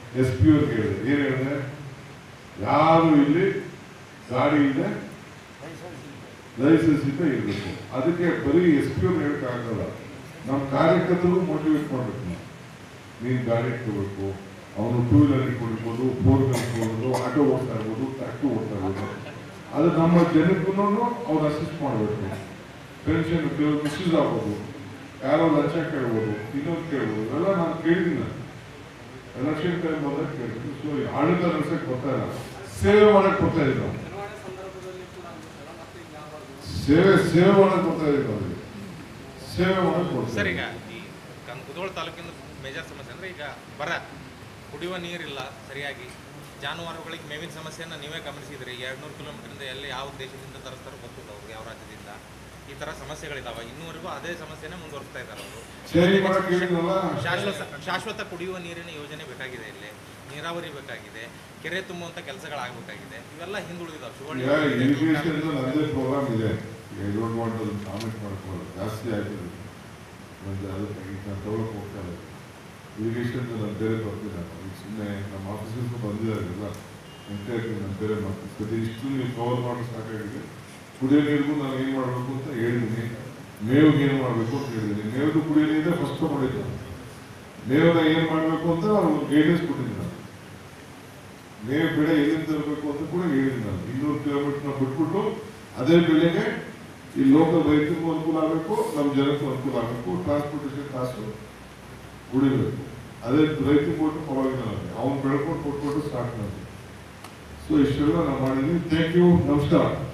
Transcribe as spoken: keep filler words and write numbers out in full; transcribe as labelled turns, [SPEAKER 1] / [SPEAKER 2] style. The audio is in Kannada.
[SPEAKER 1] ಎಸ್ ಪಿ ಅವ್ರಿಗೆ ಹೇಳಿದೆ, ಏನು ಹೇಳಿದೆ, ಯಾರು ಇಲ್ಲಿ ಗಾಡಿ ಇದೆ ಲೈಸೆನ್ಸ್ ಇಂದ ಇರಬೇಕು. ಅದಕ್ಕೆ ಬರೀ ಎಸ್ ಪಿ ಅವ್ರು ಹೇಳಕ್ಕಾಗಲ್ಲ, ನಮ್ಮ ಕಾರ್ಯಕರ್ತರು ಮೋಟಿವೇಟ್ ಮಾಡಬೇಕು. ನಾವು ನೀನು ಗಾಡಿ ಇಟ್ಕೋಬೇಕು, ಅವನು ಟೂ ವೀಲರ್ ಇಟ್ಕೊಂಡಿರ್ಬೋದು, ಫೋರ್ ವೀಲರ್ ಇಟ್ಕೊಳ್ಬೋದು, ಆಟೋ ಓಡ್ತಾ ಇರ್ಬೋದು, ಟ್ರ್ಯಾಕ್ಟರ್ ಓಡ್ತಾ ಇರ್ಬೋದು. ಅದು ನಮ್ಮ ಜನಕ್ಕೂ ಅವ್ರು ಅಸಿಸ್ಟ್ ಮಾಡಬೇಕು. ಪೆನ್ಷನ್ ಕೆಲವು ಮಿಸ್ಯೂಸ್ ಆಗ್ಬೋದು, ಯಾರೋ ಲಂಚ ಕೇಳ್ಬೋದು, ಇನ್ನೊಂದು ಕೇಳ್ಬೋದು, ಇವೆಲ್ಲ ನಾನು ಕೇಳಿದ್ದೀನಿ. ಎಲೆಕ್ಷನ್ ಟೈಮ್ ಬಂದಾಗ ಕೇಳ್ತೀನಿ. ಸೊ ಆಡಳಿತ ನಡೆಸಕ್ಕೆ ಬರ್ತಾ ಇಲ್ಲ, ಸೇವೆ ಮಾಡಕ್ಕೆ ಬರ್ತಾ ಇದ್ದೀವಿ ನಾವು. ಸೇವೆ ಸೇವೆ ಮಾಡಕ್ಕೆ ಬರ್ತಾ ಇದ್ದೀವಿ ನಾವು, ಸೇವೆ ಮಾಡಕ್ಕೆ ಬರ್ತಾ.
[SPEAKER 2] ಸರ್, ಈಗ ಈ ಕುದೋಳ ತಾಲೂಕಿನ ಮೇಜರ್ ಸಮಸ್ಯೆ ಅಂದರೆ ಈಗ ಬರ, ಕುಡಿಯುವ ನೀರಿಲ್ಲ ಸರಿಯಾಗಿ, ಜಾನುವಾರುಗಳಿಗೆ ಮೇವಿನ ಸಮಸ್ಯೆಯನ್ನು ನೀವೇ ಗಮನಿಸಿದ್ರಿ. ಎರಡು ನೂರು ಕಿಲೋಮೀಟರಿಂದ ಎಲ್ಲಿ ಯಾವ ದೇಶದಿಂದ ತರಿಸ್ತಾರೋ ಗೊತ್ತಿಲ್ಲ ಅವ್ರಿಗೆ, ಯಾವ ರಾಜ್ಯದಿಂದ. ಈ ಥರ ಸಮಸ್ಯೆಗಳಿದ್ದಾವೆ. ಇನ್ನೂವರೆಗೂ ಅದೇ ಸಮಸ್ಯೆನೇ ಮುಂದುವರಿಸ್ತಾ ಇದ್ದಾರೆ ಅವರು. ಶಾಶ್ವತ ಶಾಶ್ವತ ಕುಡಿಯುವ ನೀರಿನ ಯೋಜನೆ ಬೇಕಾಗಿದೆ, ಇಲ್ಲಿ ನೀರಾವರಿ ಬೇಕಾಗಿದೆ, ಕೆರೆ ತುಂಬುವಂಥ ಕೆಲಸಗಳಾಗಬೇಕಾಗಿದೆ. ಇವೆಲ್ಲ ಹಿಂದುಳಿದಾವೆ.
[SPEAKER 1] ಪ್ರೋಗ್ರಾಮ್ ಇದೆ, ಕಾಮೆಂಟ್ ಮಾಡ್ಕೊಳ್ಳೋದು ಜಾಸ್ತಿ ಆಯ್ತು. ತಗೊಳಕ್ ಹೋಗ್ತಾರೆ ಇರಿಗೇಷನ್ ನಾನು ಬೇರೆ ಬರ್ತೀನಿ. ಈಗ ಸುಮ್ಮನೆ ನಮ್ಮ ಆಫೀಸರ್ಸ್ ಬಂದಿದ್ದಾರೆಲ್ಲ ಎಂಟೈರ್ಲಿ ನಾನು ಬೇರೆ ಮಾಡ್ತೀನಿ. ಇಷ್ಟು ನೀವು ಕವರ್ ಮಾಡಿ ಸಾಕಾಗಿದೆ. ಕುಡಿಯೋ ನೀರಿಗೂ ನಾನು ಏನು ಮಾಡಬೇಕು ಅಂತ ಹೇಳಿದ್ದೀನಿ. ಮೇವಿಗೆ ಏನು ಮಾಡಬೇಕು ಅಂತ ಹೇಳಿದ್ದೀನಿ. ಮೇವು ಕುಡಿಯೋ ನೀರೇ ಫಸ್ಟ್ ಮಾಡಿದ್ದು. ಮೇವನ್ನ ಏನು ಮಾಡಬೇಕು ಅಂತ ಅವ್ರು ಗೈಡೆನ್ಸ್ ಕೊಟ್ಟಿದ್ದೀನಿ. ನಾನು ಮೇವು ಬೆಳೆ ಎಲ್ಲಿಂದ ತರಬೇಕು ಅಂತ ಕೂಡ ಹೇಳಿದ್ದೀನಿ. ನಾನು ಇನ್ನೂರು ಕಿಲೋಮೀಟರ್ನ ಬಿಟ್ಬಿಟ್ಟು ಅದೇ ಬೆಳೆಗೆ ಈ ಲೋಕಲ್ ರೈತರಿಗೂ ಅನುಕೂಲ ಆಗಬೇಕು, ನಮ್ಮ ಜನಕ್ಕೂ ಅನುಕೂಲ ಆಗಬೇಕು. ಟ್ರಾನ್ಸ್ಪೋರ್ಟೇಷನ್ ಕಾಸು ಉಳಿಬೇಕು. ಅದೇ ರೈತರಿಗೆ ಕೊಟ್ಟು ಪರವಾಗಿಲ್ಲ, ನನಗೆ ಅವ್ನು ಬೆಳ್ಕೊಂಡು ಕೊಟ್ಬಿಟ್ಟು ಸ್ಟಾರ್ಟ್ ಮಾಡಿ. ಸೊ ಇಷ್ಟೆಲ್ಲ ನಾವು ಮಾಡಿದ್ವಿ. ಥ್ಯಾಂಕ್ ಯು, ನಮಸ್ಕಾರ.